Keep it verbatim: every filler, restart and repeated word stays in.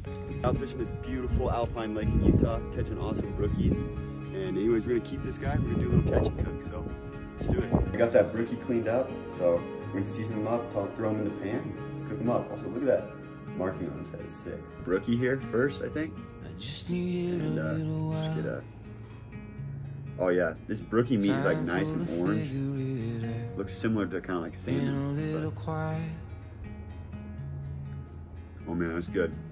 Out fishing this beautiful alpine lake in Utah, catching awesome brookies. And anyways, we're gonna keep this guy. We're gonna do a little catch and cook, so let's do it. I got that brookie cleaned up, so we're gonna season them up, throw them in the pan, let's cook them up. Also, look at that marking on his head, it's sick. Brookie here first, I think. I just need and uh, just get a. Oh yeah, this brookie meat is like nice and orange. Looks similar to kind of like salmon. But... Oh man, that's good.